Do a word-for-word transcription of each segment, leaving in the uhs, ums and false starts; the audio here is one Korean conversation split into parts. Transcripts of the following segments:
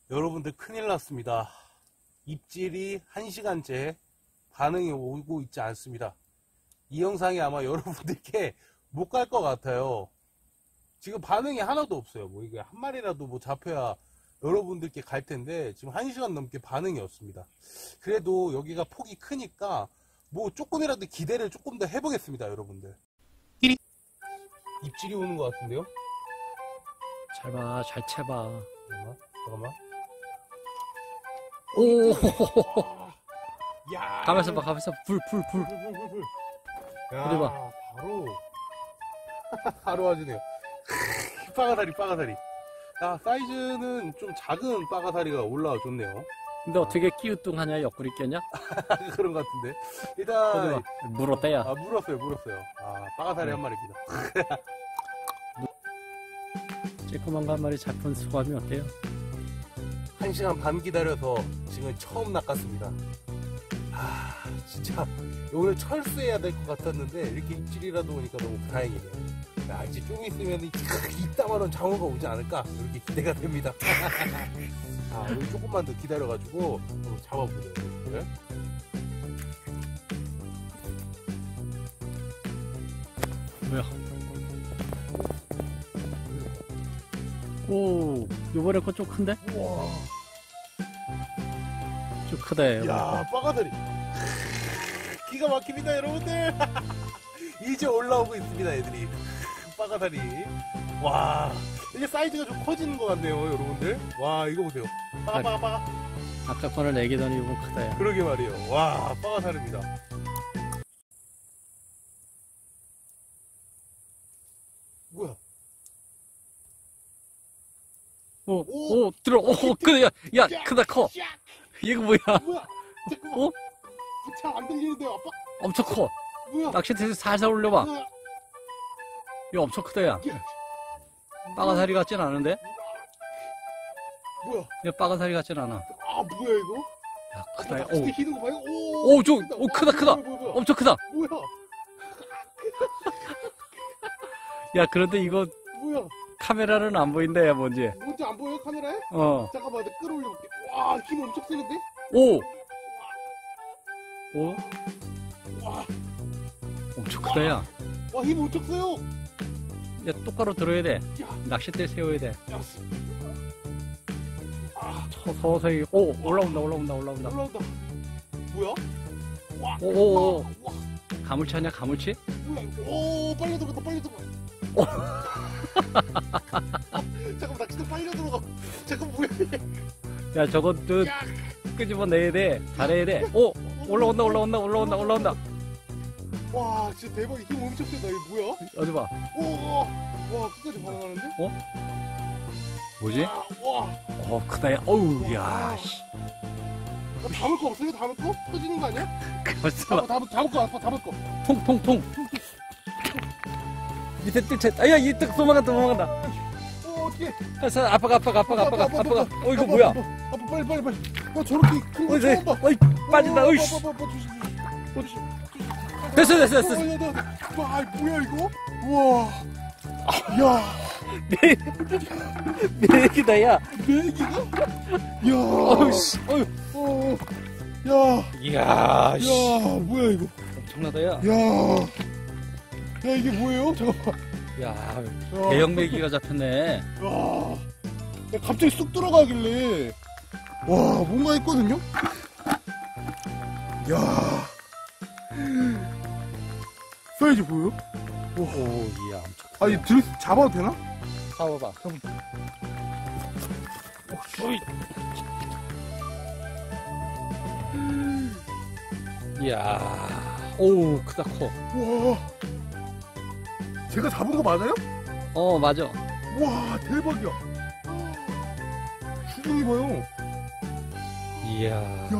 여러분들 큰일 났습니다. 입질이 한 시간째 반응이 오고 있지 않습니다. 이 영상이 아마 여러분들께 못 갈 것 같아요. 지금 반응이 하나도 없어요. 뭐 이게 한 마리라도 뭐 잡혀야 여러분들께 갈 텐데 지금 한 시간 넘게 반응이 없습니다. 그래도 여기가 폭이 크니까 뭐 조금이라도 기대를 조금 더 해보겠습니다, 여러분들. 입질이 오는 것 같은데요? 잘 봐, 잘 채봐. 잠깐만, 잠깐만. 오! 야, 가만있어 봐, 가만있어. 불, 불, 불. 불, 불, 불, 불. 야, 어디 봐. 바로 바로 와주네요. 빠가사리, 빠가사리. 야, 사이즈는 좀 작은 빠가사리가 올라와 줬네요. 근데 어떻게 끼우뚱하냐, 옆구리 꼈냐? 그런 것 같은데. 일단 물었대야. 아, 물었어요, 물었어요. 아, 빠가사리 네. 한 마리입니다. 쬐끄만 거 한 마리 잡은 소감이 어때요? 한 시간 반 기다려서 지금 처음 낚았습니다. 아, 진짜 오늘 철수해야 될 것 같았는데 이렇게 입질이라도 오니까 너무 다행이네요. 야, 이제 좀 있으면 이따만한 장어가 오지 않을까 이렇게 기대가 됩니다. 아, 우리 조금만 더 기다려가지고 한번 잡아보죠. 네? 뭐야? 오, 요번에 거 좀 큰데? 우와. 좀 크다, 요번에 야, 빠가다리. 기가 막힙니다, 여러분들. 이제 올라오고 있습니다, 애들이. 빠가다리. 와, 이게 사이즈가 좀 커지는 것 같네요, 여러분들. 와, 이거 보세요. 빠가, 빠가, 빠가. 아까 거는 애기더니 요번 크다, 야. 그러게 말이에요. 와, 빠가다리입니다. 뭐야? 오, 오! 오, 들어, 오, 그래, 야, 야, 크다, 커. 이거 뭐야? 뭐야? 잠깐만. 어? 잘 안 들리는데요, 아빠? 엄청 커. 뭐야? 낚싯대에서 살살 올려봐. 뭐야? 이거 엄청 크다, 야. 야, 빠가사리 같진 않은데? 뭐야? 이거 빠가사리 같진 않아. 아, 뭐야, 이거? 야, 아, 크다, 야. 낚싯대 오. 휘는 거 봐요? 오, 오, 저, 오, 크다, 크다. 뭐야, 뭐야, 뭐야. 엄청 크다. 뭐야? 야, 그런데 이거 뭐야? 카메라는 안 보인다, 야, 뭔지. 뭔지 안 보여, 카메라에? 어. 잠깐만, 내가 끌어올려볼게. 와, 힘 엄청 세는데? 오! 오? 와, 엄청 크다, 야. 와, 힘 엄청 세요. 야, 똑바로 들어야 돼. 야, 낚싯대 세워야 돼. 야, 아, 서, 서서히. 오, 올라온다, 올라온다, 올라온다. 올라온다. 뭐야? 와, 오, 오, 오. 와, 와, 가물치 아니야, 가물치? 뭐야? 오, 빨려 들어갔다, 빨려 들어가. 오. 잠깐만, 나 진짜 빨려 들어가. 잠깐 뭐야? 야, 저건 또 야, 끄집어내야 돼. 잘해야 돼. 오! 올라온다, 올라온다, 올라온다, 올라온다. 와, 진짜 대박. 힘 엄청 세다. 이거 뭐야? 어디 봐. 오, 와, 끝까지 반응하는데? 뭐지? 아, 와, 어, 크다, 야. 어우, 야, 씨. 나 담을 거 없어요? 담을 거? 터지는 거 아니야? 벌써 담을, 담을, 담을 거, 아빠 담을 거. 통, 통, 통. 밑에 뜰채. 아, 야, 이떡 도망간다, 도망간다. 어, 어떡해. 아, 아빠가, 아빠가, 아빠가, 아빠가, 아빠, 아빠, 아빠가. 아빠, 어, 이거 아빠, 뭐야? 아빠, 아빠, 빨리, 빨리, 빨리. 어, 저렇게 큰 거 어이, 네. 처음 봐. 어이, 빠진다, 어, 어이씨. 아빠, 아빠, 아빠, 조심, 조심. 됐어, 됐어, 됐어. 어, 야, 나, 나, 와, 뭐야, 이거? 우와. 야, 내, 내 얘기다, 야. 내 얘기가? 야, 어우, 씨. 어휴. 어, 야, 이야, 씨. 야, 뭐야, 이거? 엄청나다, 야. 야, 야, 이게 뭐예요? 잠깐만. 야, 야, 대형 메기가 잡혔네. 야, 야, 갑자기 쑥 들어가길래. 와, 뭔가 했거든요? 야, 사이즈 보여요? 오, 이야, 엄청 크다. 아니, 들, 잡아도 되나? 잡아봐. 어이. 이야, 오우, 크다, 커. 와, 제가 잡은 거 맞아요? 어, 맞아. 와, 대박이야. 수중이 봐요. 이야. 야,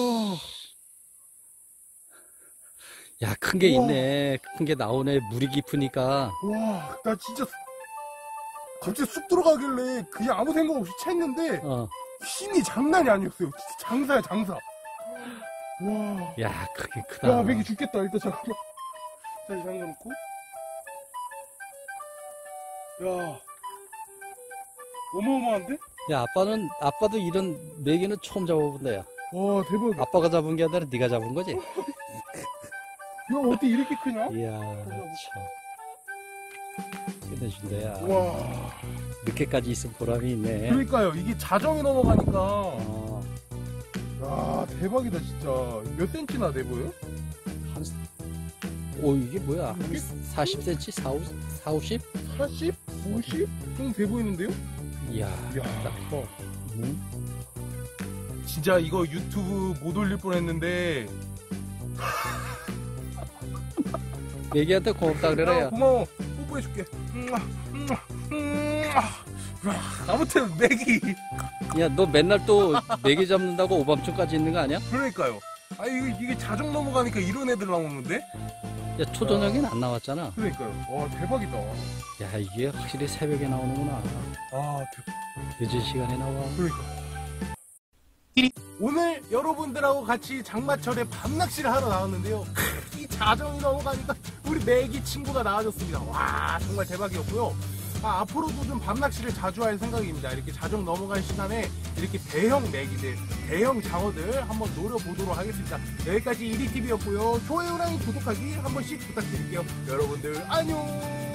야, 큰 게 우와. 있네. 큰 게 나오네. 물이 깊으니까. 와, 나 진짜 갑자기 쑥 들어가길래 그냥 아무 생각 없이 챘는데 어. 힘이 장난이 아니었어요. 진짜 장사야, 장사. 와, 야, 크긴 크다. 야, 맥이 죽겠다. 일단 잠깐만. 다시 잠가놓고. 야, 어마어마한데? 야, 아빠는, 아빠도 이런 메기는 처음 잡아본다, 야. 와, 대박. 아빠가 잡은 게 아니라 네가 잡은 거지? 야, 어떻게 이렇게 크냐? 이야, 참. 끝내준다, 야. 와. 늦게까지 있으면 보람이 있네. 그러니까요. 이게 자정이 넘어가니까. 어, 야, 대박이다, 진짜. 몇 센치나 돼 보여? 한, 오, 이게 뭐야? 이게? 사십 센티미터? 사, 오십? 사십? 오십? 정도 돼 보이는데요? 이야, 이야. 딱 커. 응? 진짜 이거 유튜브 못 올릴 뻔 했는데. 메기한테 고맙다 그래라, 야. 고마워. 뽀뽀해줄게. 아무튼, 맥이. 야, 너 맨날 또 메기 잡는다고 오밤중까지 있는 거 아니야? 그러니까요. 아, 이게, 이게 자정 넘어가니까 이런 애들 나오는데? 야, 초저녁엔 안 나왔잖아. 그러니까요. 와, 대박이다. 야, 이게 확실히 새벽에 나오는구나. 아, 대박. 늦은 시간에 나와. 그러니까. 오늘 여러분들하고 같이 장마철에 밤낚시를 하러 나왔는데요. 이 자정이 넘어가니까 우리 메기 친구가 나와줬습니다. 와, 정말 대박이었고요. 아, 앞으로도 좀 밤낚시를 자주 할 생각입니다. 이렇게 자정 넘어갈 시간에 이렇게 대형 메기들, 대형 장어들 한번 노려보도록 하겠습니다. 여기까지 이리티비였고요. 좋아요랑 구독하기 한 번씩 부탁드릴게요. 여러분들 안녕.